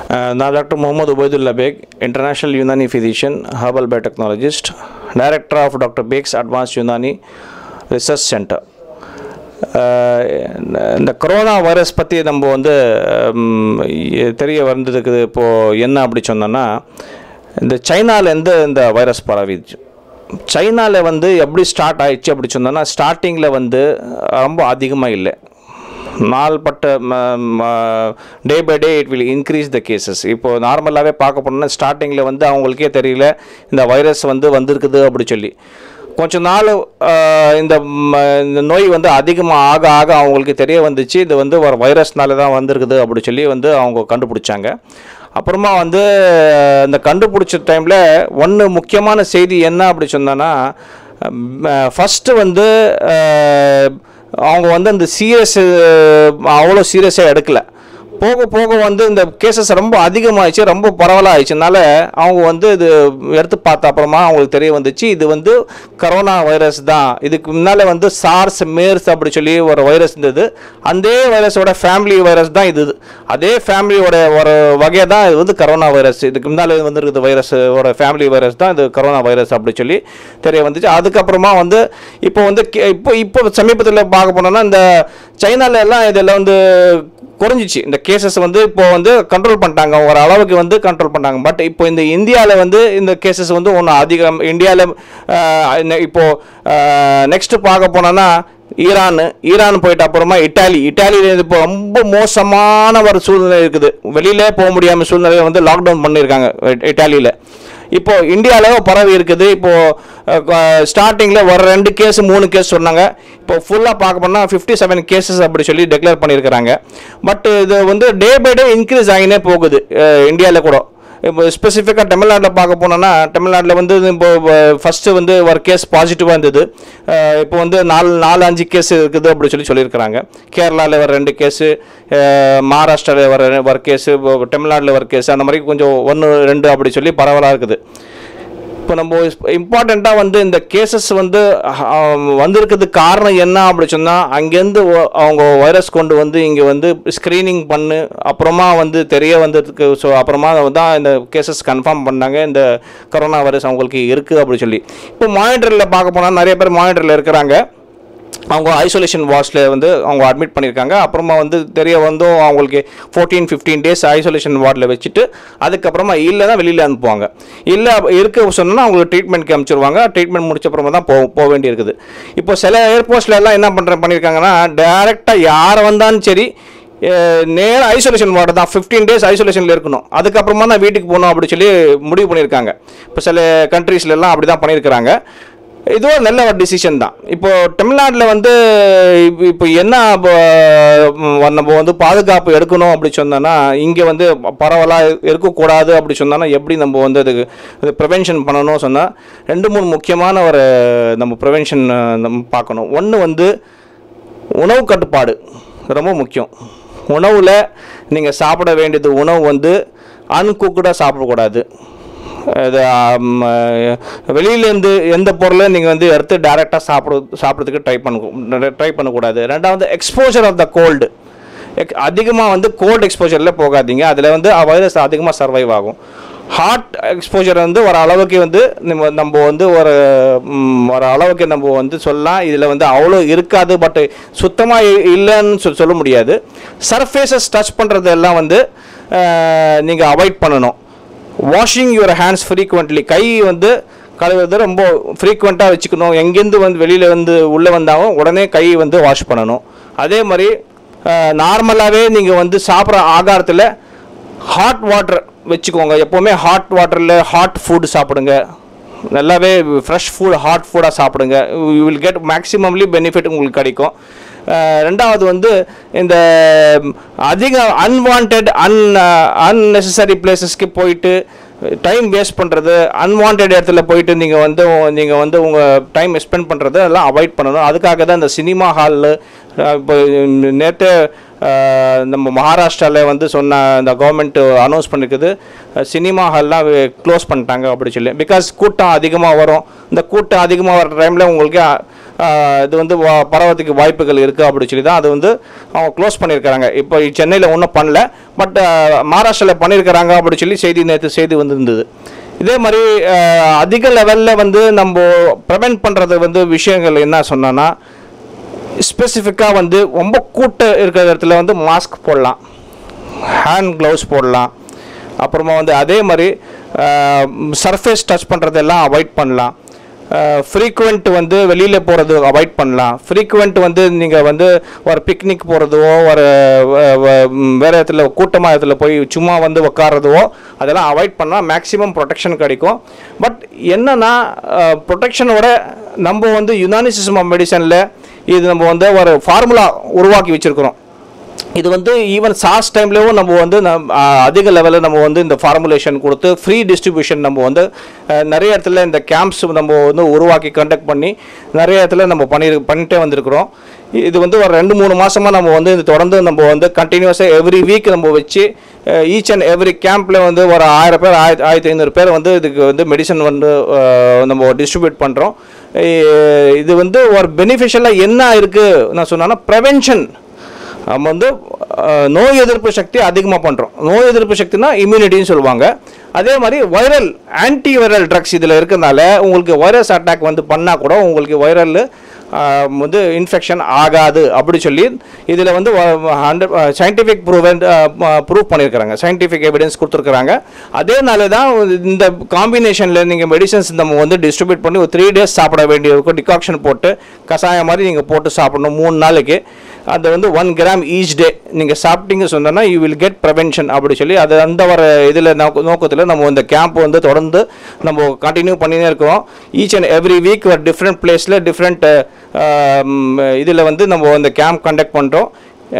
Now Dr. Mohammad Ubaidullah Beg, International Unani Physician, Herbal Biotechnologist, Director of Dr. Beg's Advanced Unani Research Center. இந்த corona virus பற்றி நம்ம வந்து தெரிய வந்ததுக்கு இப்போது என்ன அப்படி சொன்னோன்னா, இந்த சைனாலேருந்து இந்த வைரஸ் பரவிடுச்சு. சைனாவில் வந்து எப்படி ஸ்டார்ட் ஆயிடுச்சு அப்படி சொன்னோன்னா, ஸ்டார்டிங்கில் வந்து ரொம்ப அதிகமாக இல்லை, நாள்பட்ட day by day it will increase the cases. இப்போது நார்மலாகவே பார்க்க போனோம்னா ஸ்டார்டிங்கில் வந்து அவங்களுக்கே தெரியல இந்த வைரஸ் வந்து வந்திருக்குது அப்படி சொல்லி. கொஞ்ச நாள் இந்த நோய் வந்து அதிகமாக ஆக ஆக அவங்களுக்கு தெரிய வந்துச்சு, இது வந்து ஒரு வைரஸ்னால தான் வந்திருக்குது அப்படி சொல்லி வந்து அவங்க கண்டுபிடிச்சாங்க. அப்புறமா வந்து இந்த கண்டுபிடிச்ச டைமில் ஒன்று முக்கியமான செய்தி என்ன அப்படி சொன்னோன்னா, ஃபஸ்ட்டு வந்து அவங்க வந்து அந்த அவ்வளோ சீரியஸாக எடுக்கலை. போக போக வந்து இந்த கேசஸ் ரொம்ப அதிகமாகிடுச்சு, ரொம்ப பரவலாகிடுச்சுனால அவங்க வந்து இது எடுத்து பார்த்த அப்புறமா அவங்களுக்கு தெரிய வந்துச்சு, இது வந்து கரோனா வைரஸ் தான். இதுக்கு முன்னால் வந்து சார்ஸ் மேர்ஸ் அப்படி சொல்லி ஒரு வைரஸ் இருந்தது, அந்த வைரஸோட ஃபேமிலி வைரஸ் தான் இது. அதே ஃபேமிலியோட ஒரு வகை தான் இது வந்து கரோனா வைரஸ். இதுக்கு முன்னால் வந்துருக்குது வைரஸோட ஃபேமிலி வைரஸ் தான் இது கரோனா வைரஸ் அப்படி சொல்லி தெரிய வந்துச்சு. அதுக்கப்புறமா வந்து இப்போ சமீபத்தில் பார்க்க போனோம்னா, இந்த சைனால எல்லாம் இதெல்லாம் வந்து குறைஞ்சிச்சு. இந்த கேசஸ் வந்து இப்போ வந்து கண்ட்ரோல் பண்ணிட்டாங்க, ஒரு அளவுக்கு வந்து கண்ட்ரோல் பண்ணாங்க. பட் இப்போ இந்த இந்தியாவில் வந்து இந்த கேசஸ் வந்து ஒன்று அதிகம். இந்தியாவில் இப்போது நெக்ஸ்ட்டு பார்க்க போனோன்னா ஈரான் போயிட்ட அப்புறமா இட்டாலியில் இப்போ ரொம்ப மோசமான ஒரு சூழ்நிலை இருக்குது. வெளியிலே போக முடியாமல் சூழ்நிலையை வந்து லாக்டவுன் பண்ணியிருக்காங்க இட்டாலியில். இப்போது இந்தியாவில் பரவி இருக்குது. இப்போது ஸ்டார்டிங்கில் ஒரு 2 கேஸ் 3 கேஸ் சொன்னாங்க. இப்போ ஃபுல்லாக பார்க்க போனால் 57 கேசஸ் அப்படி சொல்லி டிக்ளேர் பண்ணியிருக்கிறாங்க. பட் இது வந்து டே பை டே இன்க்ரீஸ் ஆகினே போகுது இந்தியாவில் கூட. இப்போ ஸ்பெசிஃபிக்காக தமிழ்நாட்டில் பார்க்க போனோன்னா, தமிழ்நாட்டில் வந்து இப்போ ஃபஸ்ட்டு வந்து ஒரு கேஸ் பாசிட்டிவாக இருந்தது, இப்போ வந்து 4-5 கேஸ் இருக்குது அப்படி சொல்லியிருக்கிறாங்க. கேரளாவில் ஒரு 2 கேஸு, மகாராஷ்டிராவில் ஒரு கேஸு, தமிழ்நாட்டில் ஒரு கேஸு, அந்த மாதிரி கொஞ்சம் 1-2 அப்படி சொல்லி பரவலாக இருக்குது. இப்போ நம்ம இம்பார்ட்டண்ட்டாக வந்து இந்த கேசஸ் வந்து வந்திருக்கிறதுக்கு காரணம் என்ன அப்படி சொன்னால், அங்கேருந்து அவங்க வைரஸ் கொண்டு வந்து இங்கே வந்து ஸ்க்ரீனிங் பண்ணு அப்புறமா வந்து தெரிய வந்ததுக்கு அப்புறமா தான் இந்த கேசஸ் கன்ஃபார்ம் பண்ணாங்க இந்த கரோனா வைரஸ் அவங்களுக்கு இருக்குது அப்படி சொல்லி. இப்போ மானிட்டரில் பார்க்க போனால் நிறைய பேர் மானிட்டரில் இருக்கிறாங்க. அவங்க ஐசோலேஷன் வார்ட்ஸில் வந்து அவங்க அட்மிட் பண்ணியிருக்காங்க. அப்புறமா வந்து தெரிய வந்தும் அவங்களுக்கு 14-15 டேஸ் ஐசோலேஷன் வார்டில் வச்சுட்டு அதுக்கப்புறமா இல்லைன்னா வெளியில் அனுப்புவாங்க. இல்லை இருக்க சொன்னால் அவங்களுக்கு ட்ரீட்மெண்ட்க்கு அனுப்பிச்சிருவாங்க. ட்ரீட்மெண்ட் முடிச்ச அப்புறமா தான் போக வேண்டியிருக்குது. இப்போ சில ஏர்போர்ட்ஸில் எல்லாம் என்ன பண்ணியிருக்காங்கன்னா, டைரெக்டாக யார் வந்தாலும் சரி நேராக ஐசோலேஷன் வார்டு தான், 15 டேஸ் ஐசோலேஷனில் இருக்கணும், அதுக்கப்புறமா தான் வீட்டுக்கு போகணும் அப்படி சொல்லி முடிவு பண்ணியிருக்காங்க. இப்போ சில கண்ட்ரீஸ்லாம் அப்படி தான் பண்ணியிருக்கிறாங்க. இதுவும் நல்ல ஒரு டிசிஷன் தான். இப்போது தமிழ்நாட்டில் வந்து இப்போ என்ன நம்ம வந்து பாதுகாப்பு எடுக்கணும் அப்படி சொன்னோன்னா, இங்கே வந்து பரவலாக இருக்கக்கூடாது அப்படி சொன்னோன்னா எப்படி நம்ம வந்து அதுக்கு ப்ரிவென்ஷன் பண்ணணும் சொன்னால் 2-3 முக்கியமான ஒரு நம்ம ப்ரிவென்ஷன் நம்ம பார்க்கணும். ஒன்று வந்து உணவு கட்டுப்பாடு ரொம்ப முக்கியம். உணவில் நீங்கள் சாப்பிட வேண்டியது உணவு வந்து அன்குக்குடாக சாப்பிடக்கூடாது. இது வெளியிலேருந்து எந்த பொருளை நீங்கள் வந்து எடுத்து டைரெக்டாக சாப்பிட்றதுக்கு ட்ரை பண்ணக்கூடாது. ரெண்டாவது எக்ஸ்போஜர் ஆஃப் த கோல்டு. அதிகமாக வந்து கோல்டு எக்ஸ்போஜரில் போகாதீங்க, அதில் வந்து வைரஸ் அதிகமாக சர்வைவ் ஆகும். ஹாட் எக்ஸ்போஜர் வந்து ஒரு அளவுக்கு வந்து நம்ம வந்து ஒரு அளவுக்கு நம்ம வந்து சொல்லலாம், இதில் வந்து அவ்வளோ இருக்காது, பட் சுத்தமாக இல்லைன்னு சொல்ல முடியாது. சர்ஃபேஸஸ் டச் பண்ணுறது எல்லாம் வந்து நீங்கள் அவாய்ட் பண்ணணும். Washing your hands frequently. கை வந்து கழுவுறது ரொம்ப ஃப்ரீக்வெண்ட்டாக வச்சுக்கணும். எங்கேருந்து வந்து வெளியில் வந்து உள்ளே வந்தாலும் உடனே கை வந்து வாஷ் பண்ணணும். அதே மாதிரி நார்மலாகவே நீங்கள் வந்து சாப்பிட்ற ஆகாரத்தில் ஹாட் வாட்டர் வச்சுக்கோங்க. எப்போவுமே ஹாட் வாட்டரில் ஹாட் ஃபுட் சாப்பிடுங்க. நல்லாவே ஃப்ரெஷ் ஃபுட் ஹாட் ஃபுட்டாக சாப்பிடுங்க. You will get maximumly benefit உங்களுக்கு கிடைக்கும். ரெண்டாவது வந்து இந்த அதிக அன்னெசரி பிளேசஸ்க்கு போயிட்டு டைம் வேஸ்ட் பண்ணுறது, அன்வான்ட் இடத்துல போயிட்டு நீங்கள் வந்து உங்கள் டைம் ஸ்பெண்ட் பண்ணுறது எல்லாம் அவாய்ட் பண்ணணும். அதுக்காக தான் இந்த சினிமா ஹாலில் இப்போ நேற்று நம்ம மகாராஷ்டிராவில் வந்து சொன்ன இந்த கவர்மெண்ட் அனௌன்ஸ் பண்ணிருக்குது, சினிமா ஹால்லாம் க்ளோஸ் பண்ணிட்டாங்க அப்படி சொல்லி. பிகாஸ் கூட்டம் அதிகமாக வரும். இந்த கூட்டம் அதிகமாக வர டைமில் உங்களுக்கு இது வந்து பரவத்துக்கு வாய்ப்புகள் இருக்குது அப்படின்னு சொல்லி தான் அது வந்து அவங்க க்ளோஸ் பண்ணியிருக்கிறாங்க. இப்போ சென்னையில் ஒன்றும் பண்ணல, பட் மகாராஷ்டிராவில் பண்ணியிருக்கிறாங்க அப்படின்னு சொல்லி நேற்று செய்தி வந்திருந்தது. இதே மாதிரி அதிக லெவலில் வந்து நம்ம ப்ரிவென்ட் பண்ணுறது வந்து விஷயங்கள் என்ன சொன்னோன்னா, ஸ்பெசிஃபிக்காக வந்து ரொம்ப கூட்டம் இருக்கிற இடத்துல வந்து மாஸ்க் போடலாம், ஹேண்ட் க்ளவுஸ் போடலாம். அப்புறமா வந்து அதே மாதிரி சர்ஃபேஸ் டச் பண்ணுறதெல்லாம் அவாய்ட் பண்ணலாம். ஃப்ரீக்குவெண்ட் வந்து வெளியில் போகிறது அவாய்ட் பண்ணலாம். ஃப்ரீக்குவெண்ட் வந்து நீங்கள் வந்து ஒரு பிக்னிக் போகிறதோ ஒரு வேறு இடத்துல கூட்டமாக இடத்துல போய் சும்மா வந்து உட்காரதோ அதெல்லாம் அவாய்ட் பண்ணால் மேக்ஸிமம் ப்ரொடெக்ஷன் கிடைக்கும். பட் என்னென்னா ப்ரொடெக்ஷனோட நம்ம வந்து யுனானி சிஸ்டம் ஆஃப் மெடிசனில் இது நம்ம வந்து ஒரு ஃபார்முலா உருவாக்கி வச்சுருக்கிறோம். இது வந்து ஈவன் சாஸ் டைம்லேயும் நம்ம வந்து அதிக லெவலில் நம்ம வந்து இந்த ஃபார்முலேஷன் கொடுத்து ஃப்ரீ டிஸ்ட்ரிபியூஷன் நம்ம வந்து நிறைய இடத்துல இந்த கேம்ப்ஸ் நம்ம வந்து உருவாக்கி கண்டக்ட் பண்ணி நிறைய இடத்துல நம்ம பண்ணிகிட்டே வந்திருக்கிறோம். இது வந்து ஒரு 2-3 மாதமாக நம்ம வந்து இது தொடர்ந்து நம்ம வந்து கண்டினியூஸாக எவ்ரி வீக் நம்ம வச்சு ஈச் அண்ட் எவ்ரி கேம்பில் வந்து ஒரு 1000 பேர் 1500 பேர் வந்து இதுக்கு வந்து மெடிசன் வந்து நம்ம டிஸ்ட்ரிபியூட் பண்ணுறோம். இது வந்து ஒரு பெனிஃபிஷியலாக என்ன இருக்குது நான் சொன்னேன்னா, ப்ரிவென்ஷன். நம்ம வந்து நோய் எதிர்ப்பு சக்தி அதிகமாக பண்ணுறோம். நோய் எதிர்ப்பு சக்தினா இம்யூனிட்டின்னு சொல்லுவாங்க. அதே மாதிரி வைரல் ஆன்டி வைரல் ட்ரக்ஸ் இதில் இருக்கிறதுனால உங்களுக்கு வைரஸ் அட்டாக் வந்து பண்ணால் கூட உங்களுக்கு வைரல் வந்து இன்ஃபெக்ஷன் ஆகாது அப்படி சொல்லி இதில் வந்து 100 சயின்டிஃபிக் ப்ரூவ் பண்ணியிருக்கிறாங்க, சயின்டிஃபிக் எவிடன்ஸ் கொடுத்துருக்குறாங்க. அதேனால தான் இந்த காம்பினேஷனில் நீங்கள் மெடிசன்ஸ் நம்ம வந்து டிஸ்ட்ரிபியூட் பண்ணி ஒரு 3 days சாப்பிட வேண்டியிருக்கும். டிகாக்ஷன் போட்டு கஷாயம் மாதிரி நீங்கள் போட்டு சாப்பிடணும் 3 நாளைக்கு. அது வந்து 1 gram ஈச் டே நீங்கள் சாப்பிட்டீங்க சொன்னோன்னா யூ வில் கெட் ப்ரிவென்ஷன் அப்படி சொல்லி அது அந்த ஒரு இதில் நோக்கத்தில் நம்ம இந்த கேம்ப் வந்து தொடர்ந்து நம்ம கண்டினியூ பண்ணினே இருக்கிறோம். ஈச் அண்ட் எவ்ரி வீக் ஒரு டிஃப்ரெண்ட் பிளேஸில் டிஃப்ரெண்ட் இதில் வந்து நம்ம இந்த கேம்ப் கண்டக்ட் பண்ணுறோம்.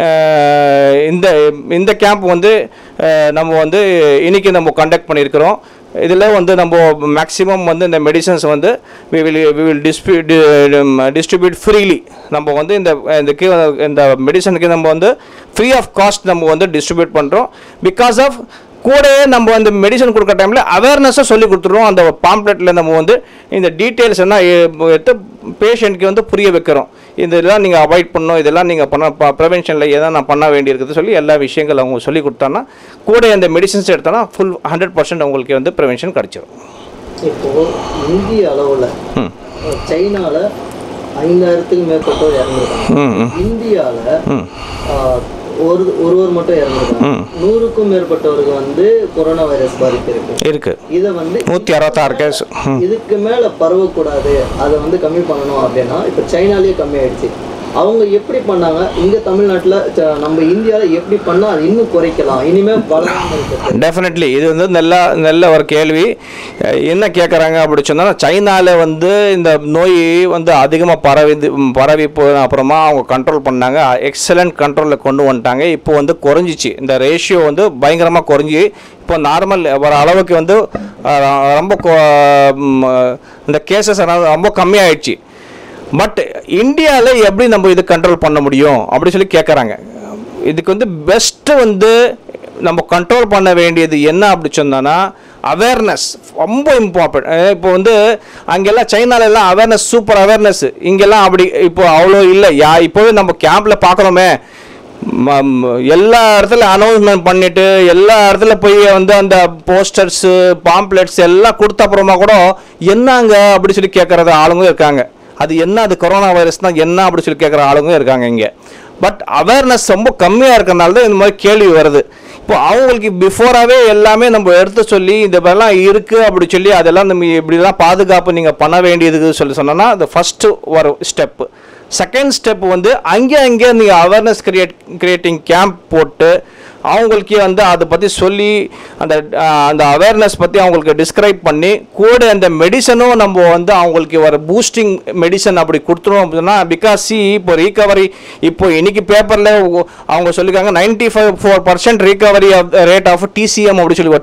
இந்த கேம்ப் வந்து நம்ம வந்து இன்றைக்கி நம்ம கண்டக்ட் பண்ணியிருக்கிறோம். இதில் வந்து நம்ம மேக்ஸிமம் வந்து இந்த மெடிசன்ஸ் வந்து we will distribute freely. நம்ம வந்து இந்த மெடிசனுக்கு நம்ம வந்து ஃப்ரீ ஆஃப் காஸ்ட் நம்ம வந்து டிஸ்ட்ரிபியூட் பண்ணுறோம். பிகாஸ் ஆஃப் கூடவே நம்ம அந்த மெடிசன் கொடுக்குற டைமில் அவேர்னஸை சொல்லி கொடுத்துருவோம். அந்த பாம்ப்ளெட்டில் நம்ம வந்து இந்த டீட்டெயில்ஸ் என்ன எடுத்து பேஷண்ட்க்கு வந்து புரிய வைக்கிறோம். இதெல்லாம் நீங்கள் அவாய்ட் பண்ணணும், இதெல்லாம் நீங்கள் ப்ரிவென்ஷனில் எதாவது நான் பண்ண வேண்டியிருக்குது சொல்லி எல்லா விஷயங்கள் அவங்க சொல்லி கொடுத்தாங்கன்னா கூட இந்த மெடிசன்ஸ் எடுத்தோன்னா ஃபுல் 100% அவங்களுக்கு வந்து ப்ரிவென்ஷன் கிடச்சிடும். இப்போது இந்திய அளவில் சைனாவில் 5000க்கும் மேற்பட்டோர் இறந்துருக்காங்க. இந்தியாவில் ஒருவர் மட்டும் இறந்துருக்காங்க. 100க்கும் மேற்பட்டவருக்கு வந்து கொரோனா வைரஸ் பாதிப்பு இருக்கு. இதை வந்து 166 கேஸ். இதுக்கு மேல பரவக்கூடாது, அதை வந்து கம்மி பண்ணணும் அப்படின்னா இப்ப சைனாலேயே கம்மி ஆயிடுச்சு. அவங்க எப்படி பண்ணாங்க, இங்க தமிழ்நாட்டில் நம்ம இந்தியாவில் எப்படி பண்ணால் அது இன்னும் குறைக்கலாம், இனிமேல் வளராமல்? டெஃபினெட்லி இது வந்து நல்ல ஒரு கேள்வி. என்ன கேட்குறாங்க அப்படி சொன்னால், சைனாவில் வந்து இந்த நோய் வந்து அதிகமாக பரவி போன அப்புறமா அவங்க கண்ட்ரோல் பண்ணாங்க. எக்ஸலண்ட் கண்ட்ரோலில் கொண்டு வந்துட்டாங்க. இப்போ வந்து குறைஞ்சிச்சு, இந்த ரேஷியோ வந்து பயங்கரமாக குறைஞ்சி இப்போ நார்மல் ஒரு அளவுக்கு வந்து ரொம்ப இந்த கேசஸ் ரொம்ப கம்மியாயிடுச்சு. பட் இந்தியாவில் எப்படி நம்ம இது கண்ட்ரோல் பண்ண முடியும் அப்படி சொல்லி கேட்குறாங்க. இதுக்கு வந்து பெஸ்ட்டு வந்து நம்ம கண்ட்ரோல் பண்ண வேண்டியது என்ன அப்படி சொன்னோன்னா, அவேர்னஸ் ரொம்ப இம்பார்ட்டன்ட். இப்போ வந்து அங்கெல்லாம் சைனாலெல்லாம் அவேர்னஸ் சூப்பர் அவேர்னஸ், இங்கெல்லாம் அப்படி இப்போ அவ்வளோ இல்லை. இப்போவே நம்ம கேம்பில் பார்க்குறோமே, எல்லா இடத்துல அனௌன்ஸ்மெண்ட் பண்ணிவிட்டு எல்லா இடத்துல போய் வந்து அந்த போஸ்டர்ஸு பாம்ப்ளெட்ஸ் எல்லாம் கொடுத்த அப்புறமா கூட என்னங்க அப்படி சொல்லி கேட்குறது ஆளுங்க இருக்காங்க. அது என்ன, அது கொரோனா வைரஸ் தான் என்ன அப்படி சொல்லி கேட்குற ஆளுங்க இருக்காங்க இங்கே. பட் அவேர்னஸ் ரொம்ப கம்மியாக இருக்கிறனால தான் இந்த மாதிரி கேள்வி வருது. இப்போ அவங்களுக்கு பிஃபோராகவே எல்லாமே நம்ம எடுத்து சொல்லி இந்த மாதிரிலாம் இருக்குது அப்படி சொல்லி அதெல்லாம் நம்ம இப்படிலாம் பாதுகாப்பு நீங்கள் பண்ண வேண்டியதுக்கு சொல்லி சொன்னோன்னா அது ஃபஸ்ட்டு ஒரு ஸ்டெப்பு. செகண்ட் ஸ்டெப் வந்து அங்கே நீங்கள் அவேர்னஸ் கிரியேட்டிங் கேம்ப் போட்டு அவங்களுக்கு வந்து அதை பற்றி சொல்லி அந்த அவேர்னஸ் பற்றி அவங்களுக்கு டிஸ்கிரைப் பண்ணி கூட அந்த மெடிசனும் நம்ம வந்து அவங்களுக்கு ஒரு பூஸ்டிங் மெடிசன் அப்படி கொடுத்துரும் அப்படின்னா, பிகாஸ் இப்போ ரீகவரி இப்போ இன்னைக்கு பேப்பரில் அவங்க சொல்லியிருக்காங்க 94% ரீகவரி ரேட் ஆஃப் டிசிஎம் அப்படி சொல்லி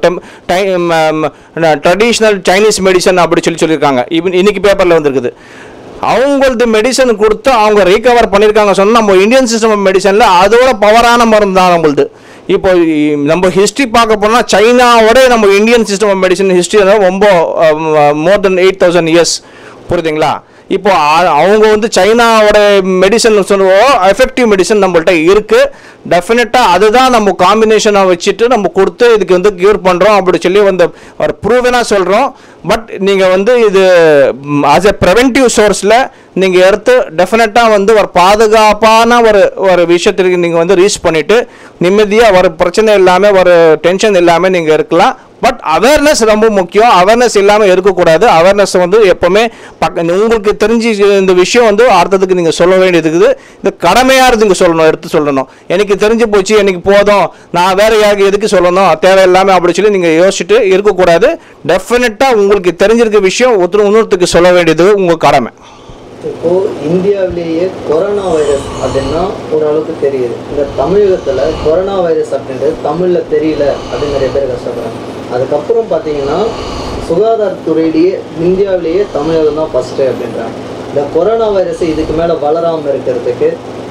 ட்ரெடிஷ்னல் சைனீஸ் மெடிசன் அப்படி சொல்லியிருக்காங்க. இன்னைக்கு பேப்பரில் வந்துருக்குது. அவங்களது மெடிசன் கொடுத்து அவங்க ரீகவர் பண்ணியிருக்காங்க சொன்னால் நம்ம இந்தியன் சிஸ்டம் ஆஃப் மெடிசனில் அதோட பவரான மருந்து தான் நம்மளுது. இப்போ நம்ம ஹிஸ்ட்ரி பார்க்க போனால் சைனாவோட நம்ம Indian system of medicine history ரொம்ப மோர் தென் 8000 years புரியுதுங்களா? இப்போ அவங்க வந்து சைனாவோட மெடிசன் சொல்லுவோம், எஃபெக்டிவ் மெடிசன் நம்மள்ட்ட இருக்குது. டெஃபினட்டாக அதுதான் நம்ம காம்பினேஷனாக வச்சுட்டு நம்ம கொடுத்து இதுக்கு வந்து க்யூர் பண்ணுறோம் அப்படி சொல்லி வந்து ஒரு ப்ரூவனாக சொல்கிறோம். பட் நீங்கள் வந்து இது ஆஸ் எ ப்ரிவென்டிவ் சோர்ஸில் நீங்கள் எடுத்து டெஃபினட்டாக வந்து ஒரு பாதுகாப்பான ஒரு விஷயத்திற்கு நீங்கள் வந்து ரீச் பண்ணிவிட்டு நிம்மதியாக ஒரு பிரச்சனை இல்லாமல் ஒரு டென்ஷன் இல்லாமல் நீங்கள் இருக்கலாம். பட் அவேர்னஸ் ரொம்ப முக்கியம். அவேர்னஸ் இல்லாமல் இருக்கக்கூடாது. அவேர்னஸ் வந்து எப்போவுமே உங்களுக்கு தெரிஞ்சு இந்த விஷயம் வந்து அடுத்ததுக்கு நீங்கள் சொல்ல வேண்டியது இருக்குது. இந்த கடமையாக இருந்து சொல்லணும், எடுத்து சொல்லணும். எனக்கு தெரிஞ்சு போச்சு, எனக்கு போதும், நான் வேற யாருக்கு எதுக்கு சொல்லணும், தேவையில்லாமல் அப்படி சொல்லி நீங்கள் யோசிச்சுட்டு இருக்கக்கூடாது. டெஃபினட்டாக உங்களுக்கு தெரிஞ்சிருக்க விஷயம் இன்னொருத்துக்கு சொல்ல வேண்டியது உங்கள் கடமை. இப்போ இந்தியாவிலேயே கொரோனா வைரஸ் அப்படின்னா ஓரளவுக்கு தெரியுது. இந்த தமிழகத்தில் கொரோனா வைரஸ் அப்படின்றது தமிழில் தெரியல அப்படின்னு நிறைய பேர் கஷ்டப்படுறாங்க. அதுக்கப்புறம் பார்த்தீங்கன்னா சுகாதாரத்துறையிலேயே இந்தியாவிலேயே தமிழகம் தான் ஃபஸ்ட்டு அப்படின்றாங்க. இந்த கொரோனா வைரஸ் இதுக்கு மேலே வளராமல் இருக்கிறதுக்கு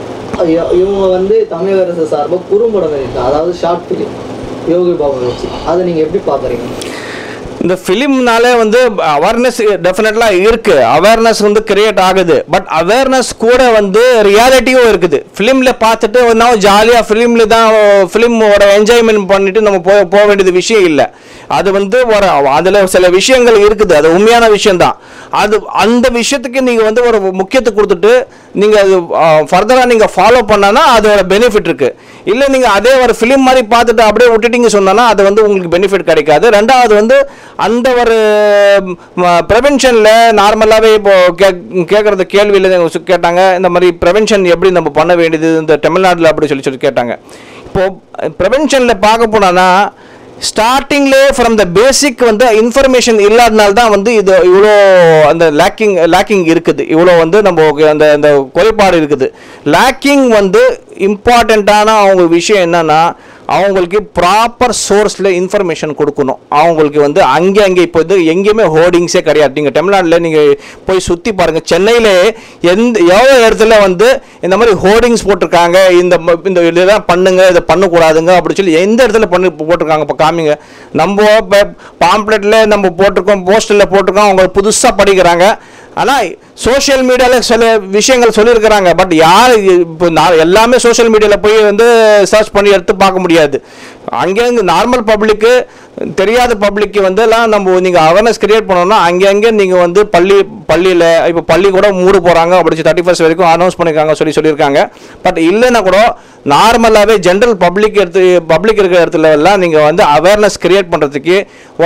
இவங்க வந்து தமிழக அரசு சார்பாக குறும்படம் இருக்காங்க, அதாவது ஷார்ட் ஃபிலிம் யோகி பாபு வச்சு. அதை நீங்கள் எப்படி பார்க்குறீங்க? இந்த ஃபிலிம்னாலே வந்து அவேர்னஸ் டெஃபினெட்லாக இருக்குது, அவேர்னஸ் வந்து கிரியேட் ஆகுது. பட் அவேர்னஸ் கூட வந்து ரியாலிட்டியும் இருக்குது. ஃபிலிமில் பார்த்துட்டு நான் ஜாலியாக ஃபிலிமில் தான் ஃபிலிமோட என்ஜாய்மெண்ட் பண்ணிவிட்டு நம்ம போக வேண்டியது விஷயம் இல்லை. அது வந்து ஒரு அதில் சில விஷயங்கள் இருக்குது, அது உண்மையான விஷயந்தான். அது அந்த விஷயத்துக்கு நீங்கள் வந்து ஒரு முக்கியத்துவம் கொடுத்துட்டு நீங்கள் அது ஃபர்தராக நீங்கள் ஃபாலோ பண்ணனா அதோட பெனிஃபிட் இருக்குது. இல்லை நீங்கள் அதே ஒரு ஃபிலிம் மாதிரி பார்த்துட்டு அப்படியே விட்டுட்டீங்க சொன்னோன்னா அது வந்து உங்களுக்கு பெனிஃபிட் கிடைக்காது. ரெண்டாவது வந்து அந்த ஒரு ப்ரிவென்ஷனில் நார்மலாகவே இப்போது கேட்குறது கேள்வியில் கேட்டாங்க, இந்த மாதிரி ப்ரிவென்ஷன் எப்படி நம்ம பண்ண வேண்டியது இந்த தமிழ்நாட்டில் அப்படி சொல்லி கேட்டாங்க. இப்போது ப்ரிவென்ஷனில் பார்க்க போனோன்னா ஸ்டார்டிங்லேயே ஃப்ரம் த பேசிக் வந்து இன்ஃபர்மேஷன் இல்லாதனால தான் வந்து இது இவ்வளோ அந்த லேக்கிங் இருக்குது, இவ்வளோ வந்து நம்ம அந்த குறைபாடு இருக்குது. லேக்கிங் வந்து இம்பார்ட்டண்ட்டான அவங்க விஷயம் என்னன்னா அவங்களுக்கு ப்ராப்பர் சோர்ஸில் இன்ஃபர்மேஷன் கொடுக்கணும். அவங்களுக்கு வந்து அங்கே இப்போ இது எங்கேயுமே ஹோர்டிங்ஸே கிடையாது. நீங்கள் தமிழ்நாட்டில் நீங்கள் போய் சுற்றி பாருங்கள், சென்னையிலே எவ்வளோ இடத்துல வந்து இந்த மாதிரி ஹோர்டிங்ஸ் போட்டிருக்காங்க, இந்த இதெல்லாம் பண்ணுங்க, இதை பண்ணக்கூடாதுங்க அப்படி சொல்லி எந்த இடத்துல போட்டிருக்காங்க இப்போ காமிங்க. நம்ம பாம்ப்ளெட்டில் நம்ம போட்டிருக்கோம், போஸ்டரில் போட்டிருக்கோம், அவங்க புதுசாக படிக்கிறாங்க. ஆனால் சோஷியல் மீடியாவில் சில விஷயங்கள் சொல்லியிருக்கிறாங்க. பட் யார் இப்போ எல்லாமே சோஷியல் மீடியாவில் போய் வந்து சர்ச் பண்ணி எடுத்து பார்க்க முடியாது. அங்கேருந்து நார்மல் பப்ளிக்கு தெரியாத பப்ளிக்கு வந்து எல்லாம் நம்ம நீங்கள் அவேர்னஸ் கிரியேட் பண்ணோம்னா அங்கே நீங்கள் வந்து பள்ளியில் இப்போ பள்ளி கூட மூட போகிறாங்க அப்படி 31 வரைக்கும் அனௌன்ஸ் பண்ணியிருக்காங்க சொல்லியிருக்காங்க. பட் இல்லைன்னா கூட நார்மலாகவே ஜென்ரல் பப்ளிக் இருக்கிற இடத்துல எல்லாம் நீங்கள் வந்து அவேர்னஸ் கிரியேட் பண்ணுறதுக்கு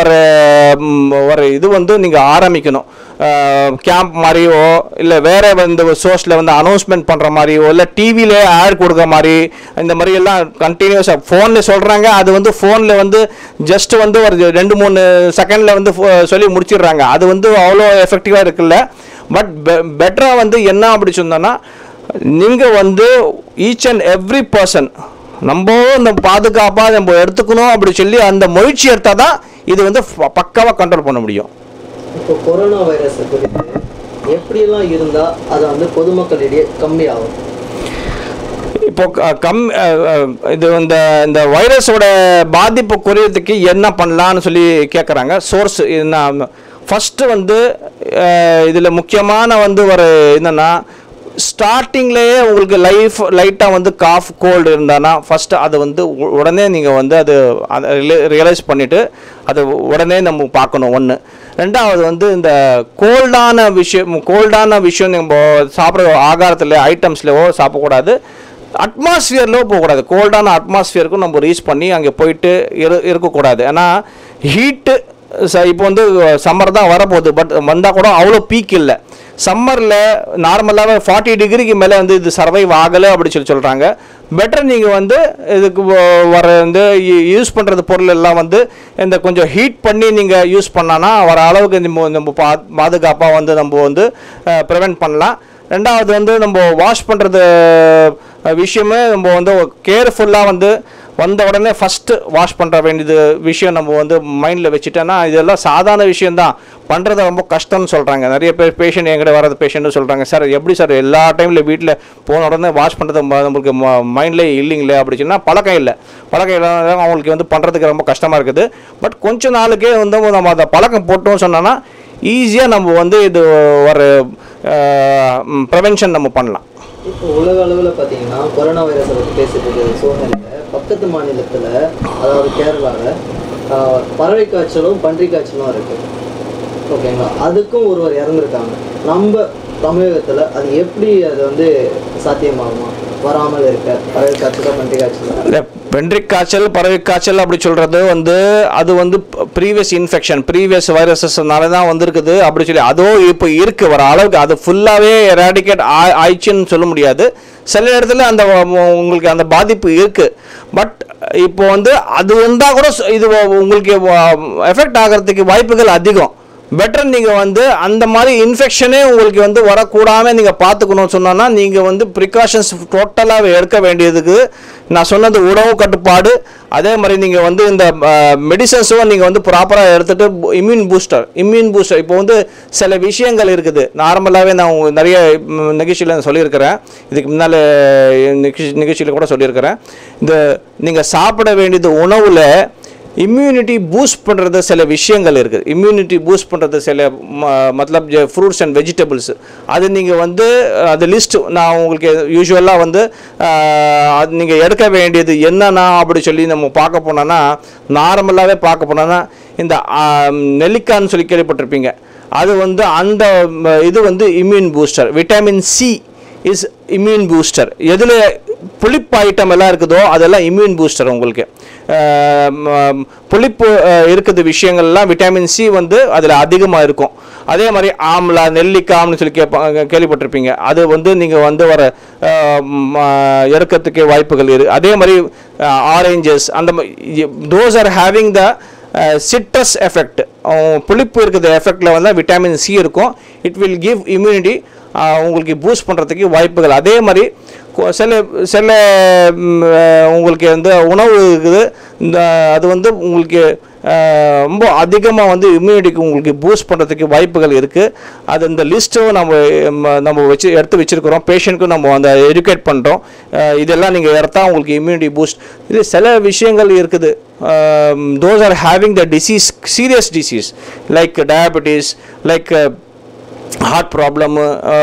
ஒரு இது வந்து நீங்கள் ஆரம்பிக்கணும். கேம்ப் மாதிரியோ இல்லை வேறு வந்து சோர்ஸில் வந்து அனௌன்ஸ்மெண்ட் பண்ணுற மாதிரியோ இல்லை டிவியில் ஆட் கொடுக்குற மாதிரி இந்த மாதிரி எல்லாம் கண்டினியூஸாக ஃபோனில் சொல்கிறாங்க. அது வந்து ஃபோனில் வந்து ஜஸ்ட் வந்து ஒரு 2-3 செகண்டில் வந்து சொல்லி முடிச்சிடுறாங்க. அது வந்து அவ்வளோ எஃபெக்டிவாக இருக்குல்ல. பட் பெட்டராக வந்து என்ன அப்படி சொன்னோன்னா நீங்கள் வந்து ஈச் அண்ட் எவ்ரி பர்சன் நம்ம பாதுகாப்பாக நம்ம எடுத்துக்கணும் அப்படி சொல்லி அந்த முயற்சி எடுத்தால் தான் இது வந்து பக்காவாக கண்ட்ரோல் பண்ண முடியும். இப்போ கொரோனா வைரஸ் குறித்து எப்படியெல்லாம் இருந்தால் அதை வந்து பொதுமக்களிடையே கம்மியாகும்? இப்போ இது இந்த வைரஸோட பாதிப்பு குறையறதுக்கு என்ன பண்ணலான்னு சொல்லி கேட்குறாங்க. சோர்ஸ் என்ன ஃபஸ்ட்டு வந்து இதில் முக்கியமான வந்து ஒரு என்னென்னா ஸ்டார்டிங்லேயே உங்களுக்கு லைட்டாக வந்து காஃப் கோல்டு இருந்தானா ஃபஸ்ட்டு அதை வந்து உடனே நீங்கள் வந்து அதை ரியலைஸ் பண்ணிவிட்டு அதை உடனே நம்ம பார்க்கணும். ஒன்று. ரெண்டாவது வந்து இந்த கோல்டான விஷயம் நம்ம சாப்பிட்ற ஆகாரத்தில் ஐட்டம்ஸ்லையோ சாப்பிடக்கூடாது, அட்மாஸ்ஃபியர்லோ போகக்கூடாது. கோல்டான அட்மாஸ்ஃபியருக்கும் நம்ம ரீச் பண்ணி அங்கே போயிட்டு இருக்கக்கூடாது. ஏன்னா ஹீட்டு இப்போ வந்து சம்மர் தான் வரப்போகுது, பட் வந்தால் கூட அவ்வளோ பீக் இல்லை. சம்மரில் நார்மலாகவே 40 டிகிரிக்கு மேலே வந்து இது சர்வைவ் ஆகலை அப்படி சொல்கிறாங்க. பெட்டர் நீங்கள் வந்து இதுக்கு வந்து யூஸ் பண்ணுறது பொருள் எல்லாம் வந்து இந்த கொஞ்சம் ஹீட் பண்ணி நீங்கள் யூஸ் பண்ணான்னா வர அளவுக்கு நம்ம பாதுகாப்பாக வந்து நம்ம வந்து ப்ரிவெண்ட் பண்ணலாம். ரெண்டாவது வந்து நம்ம வாஷ் பண்ணுறது விஷயமே நம்ம வந்து கேர்ஃபுல்லாக வந்து வந்த உடனே ஃபஸ்ட்டு வாஷ் பண்ணுற வேண்டியது விஷயம் நம்ம வந்து மைண்டில் வச்சுட்டோன்னா இதெல்லாம் சாதாரண விஷயந்தான், பண்ணுறது ரொம்ப கஷ்டம்னு சொல்கிறாங்க. நிறைய பேர் பேஷண்ட் என்கிட்ட வர்றது பேஷண்ட்டு சொல்கிறாங்க, சார் எப்படி சார் எல்லா டைமில் வீட்டில் போன உடனே வாஷ் பண்ணுறது நம்மளுக்கு மைண்ட்லேயே இல்லைங்களே அப்படி சொன்னால் பழக்கம் இல்லை அவங்களுக்கு வந்து பண்ணுறதுக்கு ரொம்ப கஷ்டமாக இருக்குது. பட் கொஞ்ச நாளுக்கே வந்து நம்ம அதை பழக்கம் போட்டோம்னு சொன்னோன்னா ஈஸியாக நம்ம வந்து இது ஒரு ப்ரிவென்ஷன் நம்ம பண்ணலாம். இப்போ உலக அளவில் பார்த்தீங்கன்னா கொரோனா வைரஸை பற்றி பேசிட்டு இருக்கிற சூழ்நிலையில் பக்கத்து மாநிலத்தில், அதாவது கேரளாவில் பறவை காய்ச்சலும் பன்றி காய்ச்சலும் இருக்குது. ஓகேங்களா, அதுக்கும் ஒருவர் இறந்துருக்காங்க. நம்ம தமிழகத்தில் அது எப்படி அது வந்து சாத்தியமாகுமா? வராமல் இருக்க பறவை காய்ச்சல் பன்றி காய்ச்சல், பன்றி காய்ச்சல் பறவை காய்ச்சல் அப்படி சொல்கிறது வந்து அது வந்து ப்ரீவியஸ் இன்ஃபெக்ஷன், ப்ரீவியஸ் வைரஸஸ்னால தான் வந்திருக்குது அப்படி சொல்லி அதுவும் இப்போ இருக்குது வர அளவுக்கு. அது ஃபுல்லாகவே எராடிகேட் ஆயிடுச்சுன்னு சொல்ல முடியாது. சில இடத்துல அந்த உங்களுக்கு அந்த பாதிப்பு இருக்குது. பட் இப்போ வந்து அது வந்தால் கூட இது உங்களுக்கு எஃபெக்ட் ஆகிறதுக்கு வாய்ப்புகள் அதிகம். பெட்டர் நீங்கள் வந்து அந்த மாதிரி இன்ஃபெக்ஷனே உங்களுக்கு வந்து வரக்கூடாமல் நீங்கள் பார்த்துக்கணும்னு சொன்னோன்னா நீங்கள் வந்து ப்ரிகாஷன்ஸ் டோட்டலாக எடுக்க வேண்டியதுக்கு நான் சொன்னது உணவு கட்டுப்பாடு, அதே மாதிரி நீங்கள் வந்து இந்த மெடிசன்ஸும் நீங்கள் வந்து ப்ராப்பராக எடுத்துகிட்டு இம்யூன் பூஸ்டர் இப்போ வந்து சில விஷயங்கள் இருக்குது. நார்மலாகவே நான் நிறைய நிகழ்ச்சியில் சொல்லியிருக்கிறேன், இதுக்கு முன்னால் நிகழ்ச்சியில் கூட சொல்லியிருக்கிறேன். இந்த நீங்கள் சாப்பிட வேண்டியது உணவில் இம்யூனிட்டி பூஸ்ட் பண்ணுறது சில விஷயங்கள் இருக்குது. இம்யூனிட்டி பூஸ்ட் பண்ணுறது சில மத்லப் ஃப்ரூட்ஸ் அண்ட் வெஜிடபிள்ஸ், அது நீங்கள் வந்து அது லிஸ்ட் நான் உங்களுக்கு யூஸ்வலாக வந்து அது நீங்கள் எடுக்க வேண்டியது என்னன்னா அப்படி சொல்லி நம்ம பார்க்க போனோன்னா, நார்மலாகவே பார்க்க போனோன்னா இந்த நெல்லிக்கான்னு சொல்லி கேள்விப்பட்டிருப்பீங்க. அது வந்து அந்த இது வந்து immune booster. Vitamin C is immune booster. எதில் புளிப்பு ஐட்டம் எல்லாம் இருக்குதோ அதெல்லாம் இம்யூன் பூஸ்டர். உங்களுக்கு புளிப்பு இருக்குது விஷயங்கள்லாம் விட்டமின் சி வந்து அதில் அதிகமாக இருக்கும். அதே மாதிரி ஆம்லா, நெல்லிக்காய்னு சொல்லி கேள்விப்பட்டிருப்பீங்க. அது வந்து நீங்கள் வந்து வர இறக்கத்துக்கு வாய்ப்புகள் இருக்குது. அதே மாதிரி ஆரஞ்சஸ், அந்த those are having the citrus effect. புளிப்பு இருக்கிற எஃபெக்டில் வந்து விட்டமின் சி இருக்கும். இட் வில் கிவ் இம்யூனிட்டி, உங்களுக்கு பூஸ்ட் பண்ணுறதுக்கு வாய்ப்புகள். அதே மாதிரி சில உங்களுக்கு வந்து உணவு இருக்குது, இந்த அது வந்து உங்களுக்கு ரொம்ப அதிகமாக வந்து இம்யூனிட்டிக்கு உங்களுக்கு பூஸ்ட் பண்ணுறதுக்கு வாய்ப்புகள் இருக்குது. அது இந்த லிஸ்ட்டும் நம்ம எடுத்து வச்சுருக்கிறோம். பேஷண்ட்க்கும் நம்ம அந்த எஜுகேட் பண்ணுறோம். இதெல்லாம் நீங்கள் எடுத்தா உங்களுக்கு இம்யூனிட்டி பூஸ்ட். இது சில விஷயங்கள் இருக்குது. those are having the disease, serious disease like diabetes, like heart problem,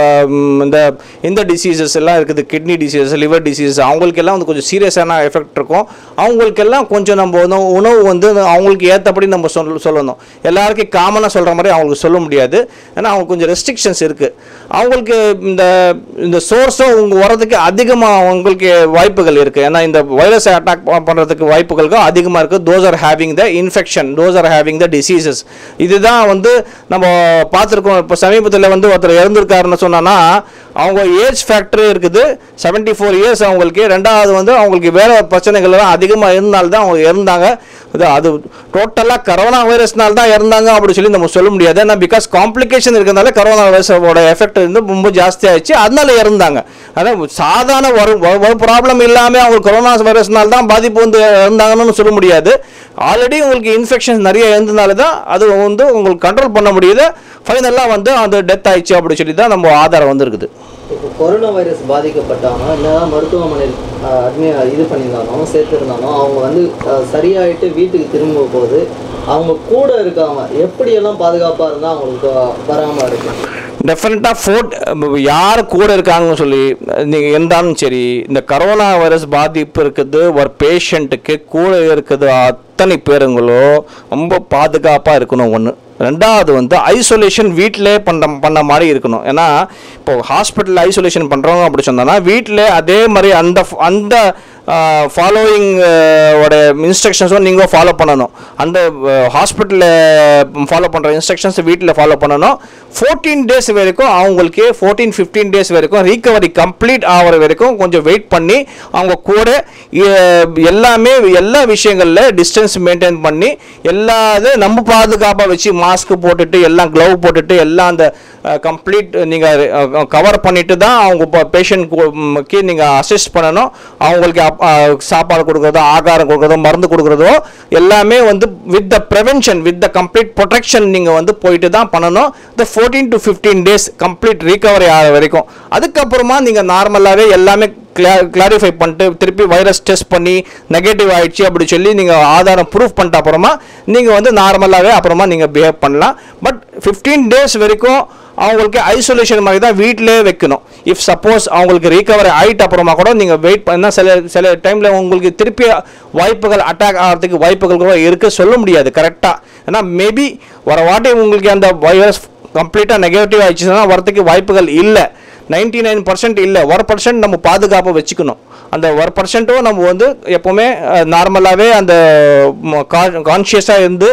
இந்த டிசீசஸ் எல்லாம் இருக்குது, கிட்னி டிசீசஸ், லிவர் டிசீஸ், அவங்களுக்கெல்லாம் வந்து கொஞ்சம் சீரியஸான எஃபெக்ட் இருக்கும். அவங்களுக்கெல்லாம் கொஞ்சம் நம்ம வந்து உணவு வந்து அவங்களுக்கு ஏற்றபடி நம்ம சொல்லணும். எல்லாருக்கும் காமனாக சொல்கிற மாதிரி அவங்களுக்கு சொல்ல முடியாது. ஏன்னா அவங்களுக்கு கொஞ்சம் ரெஸ்ட்ரிக்ஷன்ஸ் இருக்குது. அவங்களுக்கு இந்த சோர்ஸும் உங்கள் வரதுக்கு அதிகமாக அவங்களுக்கு வாய்ப்புகள் இருக்குது. ஏன்னா இந்த வைரஸை அட்டாக் பண்ணுறதுக்கு வாய்ப்புகளுக்கும் அதிகமாக இருக்குது. Those are having the infection, those are having the diseases. இதுதான் வந்து நம்ம பார்த்துருக்கோம். இப்போ சமீபத்தில் வந்து ஒருத்தர் இறந்துருக்காருன்னு சொன்னா அவங்க ஏஜ் ஃபேக்டர் இருக்குது, 74 இயர்ஸ் அவங்களுக்கு. ரெண்டாவது வந்து அவங்களுக்கு வேற பிரச்சனைகள் எல்லாம் அதிகமாக இருந்தால்தான் அவங்க இறந்தாங்க. அது டோட்டலாக கரோனா வைரஸ்னால தான் இறந்தாங்க அப்படி சொல்லி நம்ம சொல்ல முடியாது. ஏன்னா பிகாஸ் காம்ப்ளிகேஷன் இருக்கிறதுனால கரோனா வைரஸோட எஃபெக்ட் வந்து ரொம்ப ஜாஸ்தி ஆயிடுச்சு, அதனால இறந்தாங்க. அதான் சாதாரண ஒரு ப்ராப்ளம் இல்லாமல் அவங்க கொரோனா வைரஸ்னால தான் பாதிப்பு வந்து இறந்தாங்கன்னு சொல்ல முடியாது. ஆல்ரெடி உங்களுக்கு இன்ஃபெக்ஷன் நிறைய இருந்ததுனால தான் அது வந்து உங்களுக்கு கண்ட்ரோல் பண்ண முடியுது. ஃபைனலாக வந்து அந்த டெத் ஆயிடுச்சு அப்படி சொல்லி தான் நம்ம ஆதாரம் வந்துருக்குது. இப்போ கொரோனா வைரஸ் பாதிக்கப்பட்டவங்க என்னதான் மருத்துவமனையில் இது பண்ணியிருந்தாலும் சேர்த்துருந்தாலும் அவங்க வந்து சரியாயிட்டு வீட்டுக்கு திரும்ப போது அவங்க கூட இருக்காங்க எப்படியெல்லாம் பாதுகாப்பாக இருந்தால் அவங்களுக்கு வராமல் இருக்கும். டெஃபினட்டாக யார் கூட இருக்காங்கன்னு சொல்லி நீங்கள் இருந்தாலும் சரி, இந்த கரோனா வைரஸ் பாதிப்பு இருக்குது ஒரு பேஷண்ட்டுக்கு கூட இருக்குது அத்தனை பேருங்களோ ரொம்ப பாதுகாப்பாக இருக்கணும். ஒன்று. ரெண்டாவது வந்து ஐசோலேஷன் வீட்டிலே பண்ண மாதிரி இருக்கணும். ஏன்னா இப்போ ஹாஸ்பிட்டலில் ஐசோலேஷன் பண்ணுறவங்க அப்படி சொன்னோன்னா வீட்டில் அதே மாதிரி அந்த ஃபாலோயிங் ஓட இன்ஸ்ட்ரக்ஷன்ஸும் நீங்கள் ஃபாலோ பண்ணணும். அந்த ஹாஸ்பிட்டலில் ஃபாலோ பண்ணுற இன்ஸ்ட்ரக்ஷன்ஸ் வீட்டில் ஃபாலோ பண்ணணும். 14 days வரைக்கும் அவங்களுக்கு 14-15 days வரைக்கும் ரீகவரி கம்ப்ளீட் ஆகிற வரைக்கும் கொஞ்சம் வெயிட் பண்ணி அவங்க கூட எல்லா விஷயங்களில் டிஸ்டன்ஸ் மெயின்டைன் பண்ணி நம்ம பாதுகாப்பாக வச்சு மாஸ்க் போட்டுட்டு எல்லாம் க்ளவ் போட்டுட்டு எல்லாம் அந்த கம்ப்ளீட் நீங்கள் கவர் பண்ணிட்டு தான் அவங்க பேஷண்ட்க்கு நீங்கள் அசிஸ்ட் பண்ணணும். அவங்களுக்கு சாப்பாடு கொடுக்குறதோ ஆகாரம் கொடுக்குறதோ மருந்து கொடுக்குறதோ எல்லாமே வந்து with the prevention with the complete protection நீங்கள் வந்து போயிட்டு தான் பண்ணணும். இந்த 14 to 15 days கம்ப்ளீட் ரீகவரி ஆகிற வரைக்கும். அதுக்கப்புறமா நீங்கள் நார்மலாகவே எல்லாமே கிளாரிஃபை பண்ணிட்டு திருப்பி வைரஸ் டெஸ்ட் பண்ணி நெகட்டிவ் ஆயிடுச்சு அப்படி சொல்லி நீங்கள் ஆதாரம் ப்ரூஃப் பண்ணிட்ட அப்புறமா நீங்கள் வந்து நார்மலாகவே அப்புறமா நீங்கள் பிஹேவ் பண்ணலாம். பட் 15 days வரைக்கும் அவங்களுக்கு ஐசோலேஷன் மாதிரி தான் வீட்டிலே வைக்கணும். இஃப் சப்போஸ் அவங்களுக்கு ரீகவர் ஆகிட்ட அப்புறமா கூட நீங்கள் வெயிட் பண்ணால் சில டைமில் உங்களுக்கு திருப்பி வாய்ப்புகள் அட்டாக் ஆகிறதுக்கு வாய்ப்புகள் கூட இருக்குது, சொல்ல முடியாது கரெக்டாக. ஏன்னா மேபி வர வாட்டி உங்களுக்கு அந்த வைரஸ் கம்ப்ளீட்டாக நெகட்டிவ் ஆயிடுச்சுன்னா வரத்துக்கு வாய்ப்புகள் இல்லை. 99% இல்லை, 1% நம்ம பாதுகாப்பாக வச்சுக்கணும். அந்த 1%ம் நம்ம வந்து எப்போவுமே நார்மலாகவே அந்த கான்ஷியஸாக இருந்து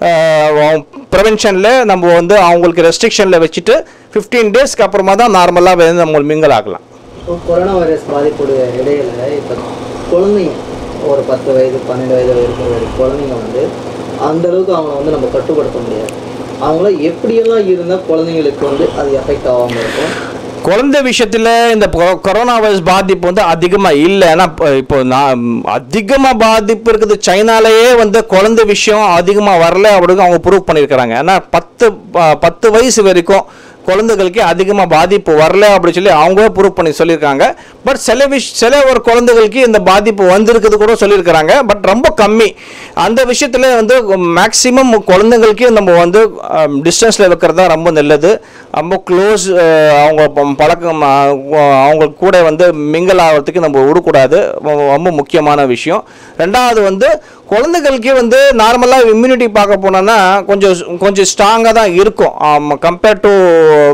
ப்ரிவென்ஷனில் நம்ம வந்து அவங்களுக்கு ரெஸ்ட்ரிக்ஷனில் வச்சுட்டு 15 டேஸ்க்கு அப்புறமா தான் நார்மலாக வந்து நம்ம மிங்கல் ஆகலாம். இப்போ கொரோனா வைரஸ் பாதிப்புடைய இடையில இப்போ குழந்தைங்க ஒரு 10 வயது 12 வயது இருக்கிற குழந்தைங்க வந்து அந்த அளவுக்கு அவங்கள வந்து நம்ம கட்டுப்படுத்த முடியாது. அவங்கள எப்படியெல்லாம் இருந்தால் குழந்தைங்களுக்கு வந்து அது எஃபெக்ட் ஆகாமல் இருக்கும். குழந்தை விஷயத்தில் இந்த கொரோனா வைரஸ் பாதிப்பு வந்து அதிகமாக இல்லை. ஏன்னா இப்போ நான் அதிகமாக பாதிப்பு இருக்குது சைனாலேயே வந்து குழந்தை விஷயம் அதிகமாக வரல அப்படின்னு அவங்க ப்ரூவ் பண்ணியிருக்கிறாங்க. ஏன்னா 10 வயசு வரைக்கும் குழந்தைகளுக்கு அதிகமாக பாதிப்பு வரல அப்படின்னு சொல்லி அவங்களே ப்ரூவ் பண்ணி சொல்லியிருக்காங்க. பட் சில ஒரு குழந்தைகளுக்கு இந்த பாதிப்பு வந்திருக்குது கூட சொல்லியிருக்கிறாங்க, பட் ரொம்ப கம்மி. அந்த விஷயத்தில் வந்து மேக்சிமம் குழந்தைங்களுக்கு நம்ம வந்து டிஸ்டன்ஸில் வைக்கிறது தான் ரொம்ப நல்லது. ரொம்ப க்ளோஸ் அவங்க பழக்கம் அவங்க கூட வந்து மிங்கல் ஆகிறதுக்கு நம்ம விடக்கூடாது, ரொம்ப முக்கியமான விஷயம். ரெண்டாவது வந்து குழந்தைகளுக்கே வந்து நார்மலாக இம்யூனிட்டி பார்க்க போனோன்னா கொஞ்சம் ஸ்ட்ராங்காக தான் இருக்கும் கம்பேர்ட் டு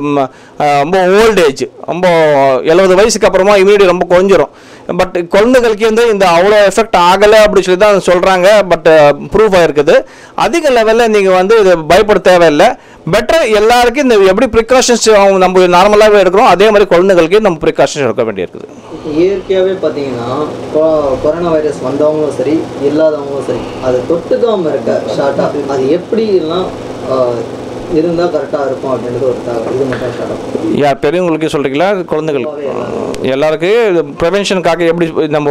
ரொம்ப ஓல்ட் ஏஜ். ரொம்ப 70 வயசுக்கு அப்புறமா இம்யூனிட்டி ரொம்ப குறைஞ்சிரும். பட் குழந்தைகளுக்கு வந்து இந்த அவ்வளோ எஃபெக்ட் ஆகலை அப்படின்னு சொல்லி தான் சொல்கிறாங்க. பட் ப்ரூஃப் ஆகிருக்குது. அதிக லெவலில் நீங்கள் வந்து இது பயப்பட தேவையில்லை. பெட்டர் எல்லாருக்கும் இந்த எப்படி ப்ரிகாஷன்ஸ் அவங்க நம்ம நார்மலாகவே எடுக்கிறோம் அதே மாதிரி குழந்தைகளுக்கு நம்ம ப்ரிகாஷன்ஸ் எடுக்க வேண்டியிருக்குது. இயற்கையாகவே பார்த்தீங்கன்னா கொரோனா வைரஸ் வந்தவங்களும் சரி இல்லாதவங்களும் சரி அதை தொட்டுக்காமல் இருக்க ஷார்ட்டாக அது எப்படிலாம் இருந்தால் கரெக்டாக இருக்கும் அப்படின்றது ஒரு இது மட்டும் ஷார்ட்டாக யார் பெரியவங்களுக்கு சொல்கிறீங்களா குழந்தைகள் எல்லாருக்கும் ப்ரிவென்ஷனுக்காக எப்படி நம்ம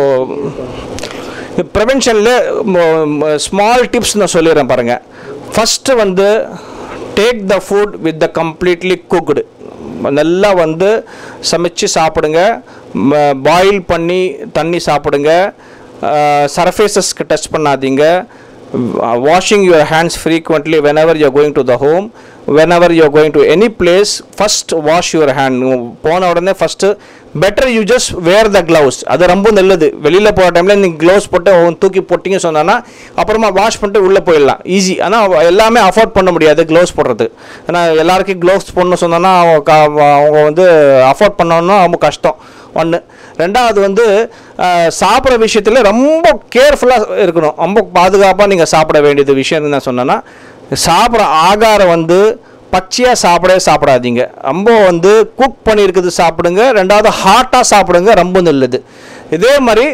ப்ரிவென்ஷனில் ஸ்மால் டிப்ஸ் நான் சொல்லிடுறேன் பாருங்கள். ஃபஸ்ட்டு வந்து take the food with the completely cooked. நல்லா வந்து சமைச்சு சாப்பிடுங்க, பாயில் பண்ணி தண்ணி சாப்பிடுங்க, சர்ஃபேஸஸ்க்கு டச் பண்ணாதீங்க. Washing your hands frequently whenever you are going to the home, whenever you are going to any place, first wash your hand. போன உடனே first better you just wear the gloves. அது ரொம்ப நல்லது. வெளியில் போகிற டைமில் நீங்கள் க்ளவுஸ் போட்டு தூக்கி போட்டிங்க சொன்னோன்னா அப்புறமா வாஷ் பண்ணிட்டு உள்ளே போயிடலாம் ஈஸி. ஆனால் எல்லாமே அஃபோர்ட் பண்ண முடியாது க்ளவுஸ் போடுறது. ஏன்னா எல்லாருக்கும் க்ளவுஸ் போடணும்னு சொன்னோன்னா அவங்க வந்து அஃபோர்ட் பண்ணணும்னா ரொம்ப கஷ்டம். ஒன்று. ரெண்டாவது வந்து சாப்பிட்ற விஷயத்தில் ரொம்ப கேர்ஃபுல்லாக இருக்கணும், ரொம்ப பாதுகாப்பாக நீங்கள் சாப்பிட வேண்டியது விஷயம் என்ன சொன்னேன்னா, சாப்பிட்ற ஆகாரம் வந்து பச்சையாக சாப்பிடாதீங்க. ரொம்ப வந்து குக் பண்ணியிருக்குது சாப்பிடுங்க. ரெண்டாவது ஹாட்டாக சாப்பிடுங்க, ரொம்ப நல்லது. இதே மாதிரி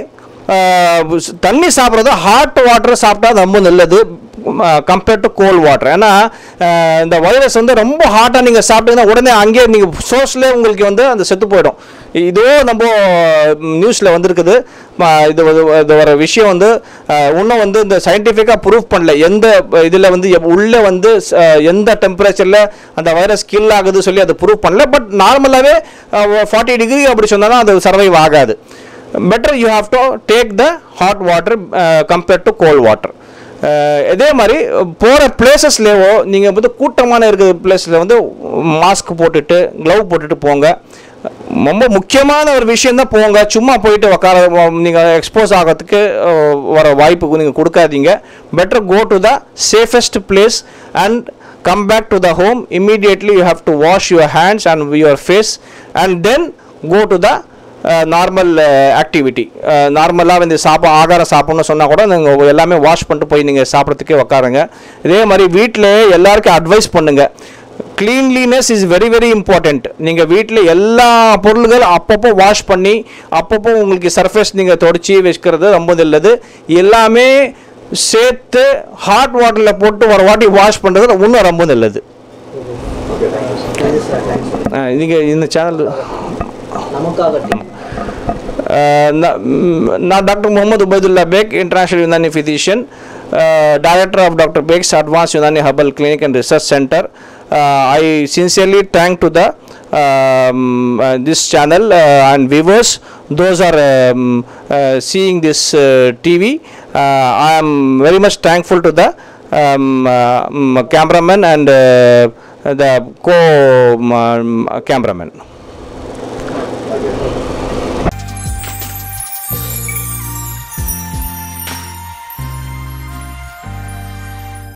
தண்ணி சாப்பிட்றது ஹாட் வாட்டர் சாப்பிட்டா ரொம்ப நல்லது கம்பேர்ட் டு கோல்ட் வாட்டர். ஏன்னா இந்த வைரஸ் வந்து ரொம்ப ஹாட்டாக நீங்கள் சாப்பிட்டீங்கன்னா உடனே அங்கேயே நீங்கள் சோர்ஸ்லேயே உங்களுக்கு வந்து அந்த செத்து போயிடும். இதோ நம்ம நியூஸில் வந்திருக்குது. இது வர விஷயம் வந்து இன்னும் வந்து இந்த சயின்டிஃபிக்காக ப்ரூஃப் பண்ணல எந்த இதில் வந்து உள்ளே வந்து எந்த டெம்பரேச்சரில் அந்த வைரஸ் கில் ஆகுது சொல்லி அதை ப்ரூஃப் பண்ணல. பட் நார்மலாகவே 40 டிகிரி அப்படி சொன்னாலும் அது சர்வைவ் ஆகாது. Better you have to take the hot water compared to cold water. இதே மாதிரி போகிற பிளேசஸ்லேயோ நீங்கள் வந்து கூட்டமான இருக்கிற பிளேஸில் வந்து மாஸ்க் போட்டுட்டு க்ளவ் போட்டுட்டு போங்க. ரொம்ப முக்கியமான ஒரு விஷயந்தான் போங்க. சும்மா போயிட்டு உட்கார நீங்கள் எக்ஸ்போஸ் ஆகிறதுக்கு வர வாய்ப்பு நீங்கள் கொடுக்காதீங்க. Better go to the safest place and come back to the home. Immediately you have to wash your hands and your face and then go to the normal activity. நார்மலாக வந்து ஆகாரம் சாப்பிட்ணுன்னு சொன்னால் கூட நீங்கள் எல்லாமே வாஷ் பண்ணிட்டு போய் நீங்கள் சாப்பிட்றதுக்கே உட்காருங்க. இதே மாதிரி வீட்டில் எல்லாருக்கும் அட்வைஸ் பண்ணுங்கள். Cleanliness is very very important. நீங்கள் வீட்டில் எல்லா பொருள்கள் அப்பப்போ வாஷ் பண்ணி அப்பப்போ உங்களுக்கு சர்ஃபேஸ் நீங்கள் தொடச்சி வச்சுக்கிறது ரொம்ப நல்லது. எல்லாமே சேர்த்து ஹாட் வாட்டரில் போட்டு ஒரு வாட்டி வாஷ் பண்ணுறது இன்னும் ரொம்ப நல்லது. நீங்கள் இந்த சேனல் நான் doctor Mohammed Ubaidullah Baig, international Unani physician, director of doctor Baigs advance Unani herbal clinic and research centre. I sincerely thank to the this channel and viewers. Those are seeing this TV. I am very much thankful to the cameraman and the co cameraman.